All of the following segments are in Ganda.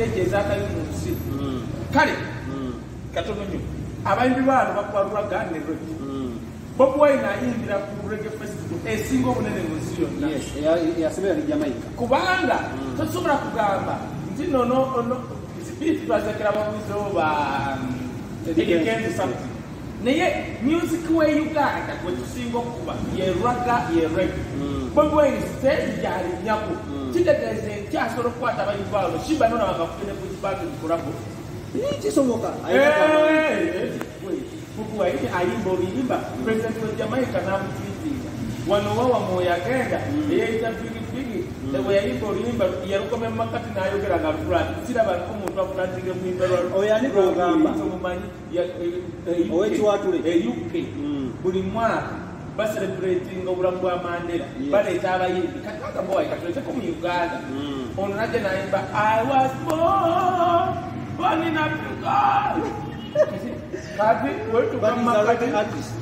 stage ezakayo mu nsi kale katono nnyo abayimbi baano bakwalula ganero Bob Wine ayimbira ku Reggae Festival esinga obunene mu nsi yonna yasemera ni Jamaica kubanga tosobola kugamba nti nono spirit twazekera babuzo ba Eddie something naye music we Uganda gwe tusinga okuba ye raga ye reggae Bob Wine stage yali nyako kitegeeze kyasobola okukwata abayimbi baalo shiba nona bakafune ku kibatu kurabo kisomoka Buku waiti ayimbo biyimba president wa Jamaica na mtwitinga wano wawa moya genda yeita bigi ewe yayimbo biyimba yarukome makati na ayogera ngafura sira bantu omuntu akulantinge mwimba oyani kugamba mumanyi ya owetu watule UK buli mwaka ba celebrating obulamu bwa Mandela baleeta abayimbi katanga boy katulete ko mu Uganda ono naje naimba I was born in Africa. But he's an artist.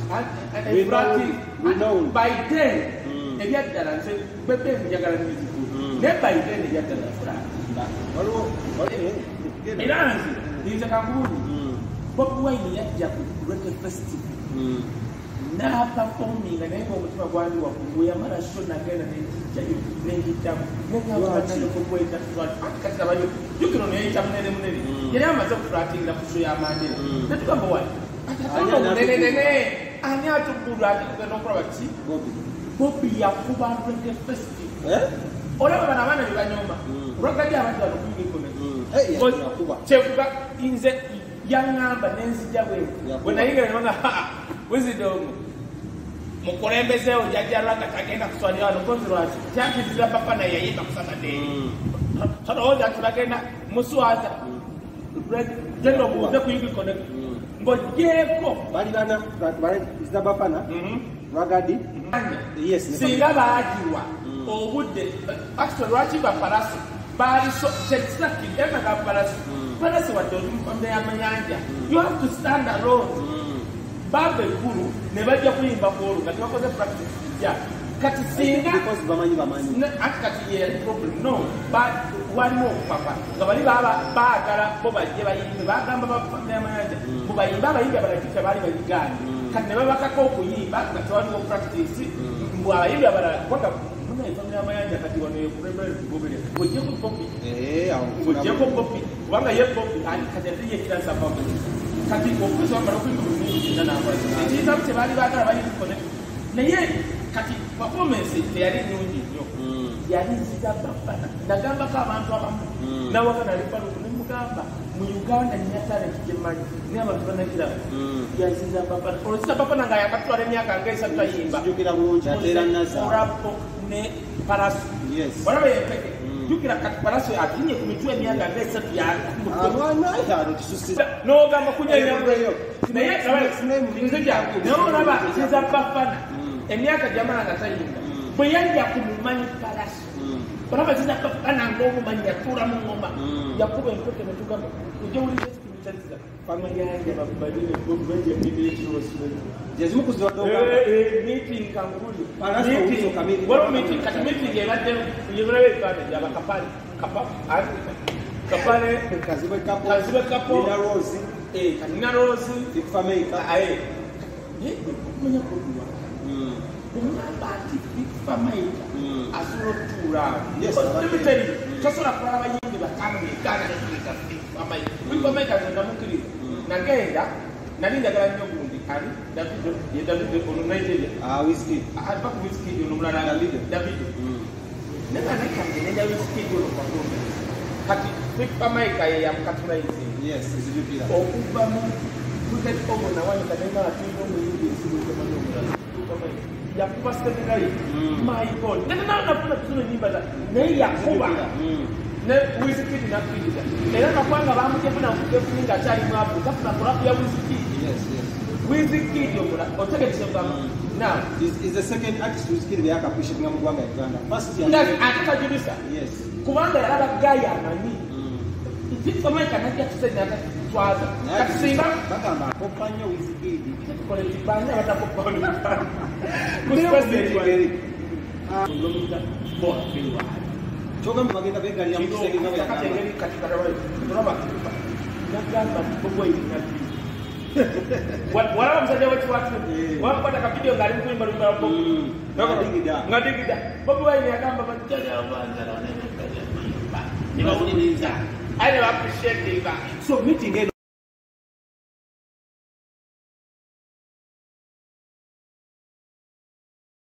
And by then, if you had done, say, but then you got a music. Then by then, you had done. He's a Cameroon. But why you had to Reggae Festival? Now performing and then go to one walk. We are not shown again and then you down. You can only come in the morning. You never stop practicing the Pushia Mandela. Let's come away. I have to put that no property. Bobby Yakuba Reggae Festival. All of Banana Yanyoma. Rockadia Chefuka in the young number Nancy Jawe. When I hear a wisdom. Mukurembeze ujajara katagenda kuswaliwa nukonzirwaje chaki zilapapa na yayita kusatade sono hoja tunagenda muswaza jendo buze kuyigi connect ngojeko bali izabapana ragadi yes singa bajiwa obudde actually rachiba paraso bali so jetslaki ema ka paraso wadoni mpambe amanyanja you have to stand alone Baba Guru never just win before that was a practice. Yeah. Kati singa because bamanyi akati ye problem no but one more papa ngabali baba bagala bo bajje bayimbe bagamba bafamya amayanja bo bayimba bayimba balatika bali bayigana kati ne baba kako okuyimba kati wali wo practice mbu abayimba bala kwata muna ifamya amayanja kati wano ye kurembe gobele bojje ko popi bojje ko popi wanga ye popi ali kati ye kiransa popi kati okuzo amara kwimba na namba ndi zamse bali bagala bali connect naye kati performance yali nyingi nnyo yali zitapapana nagamba ko abantu abamu nawakana alipalo kumugamba mu Uganda nyatale kijemanyi n'abantu banakira yaziza papana olisa papana nga yakatwala emyaka ng'esa tutayimba jukira bulungi atera naza orapo ne parasu yes wala yepeke jukira kati parasu atinye ku mitwe emyaka ng'esa tuyaka abana yaro kisusi n'ogamba kunyenya naye nzija n'olaba ziza papana emyaka jamaa agatayimba bwe yajja kumumanyi parasu olaba ziza papana ng'omumanyi yatura mu ngoma yakuba empoke netugamba ujja wuli ekitumikyaliza family yange babadile bweje bibili kiroswe jezimu kuzwa doga meeting kangulu parasu uzo kamili wala meeting kati meeting yabadde yebulabe pale yaba kapale kapale kazibe kapo na rose kanina rose family kumenya kodwa umabati family asuro tura yes limited kasura kwa abayimbi batano bekana n'ekika family family kazenda mukiri nagenda nalinda gala nnyo gundi ali David ono Nigeria whiskey alpa ku whiskey ono mulala David nanga nakanje nenda whiskey ono kwa ndo kati family kaye ya mkatula hizi yes izibipira okuva mu kutet omo na wani kanena atindo mu yindi sibu kama ndo mulala yakuba stepengai my god na kuna nyimba na yakuba ne wizikidi na kwinda era nakwanga bamukefuna kukefuninga cyari mwabu kafuna kurapu ya wizikidi yes wizikidi omula otegetse bama now is the second artist wizikidi yakapusha nga mugwanga Uganda first year ndas atakajibisa yes kubanga yalaba gaya nani It's for my connect to say that twaza kasimba bagamba akopanya wizikidi kole tibanya batakopanya kuspesi ngomita bora biwa kyogamba bagenda begalira mu kisenge nga bwe yagamba engeri katika tulaba nagamba bobo inabbi walaba musajja wekiwatu wakwata akavidiyo ng'ali mu kuyimba lumba nga digida bobi wine yagamba bajjajabanza nibawuliriza aye ne baappreciatinga so meeting eno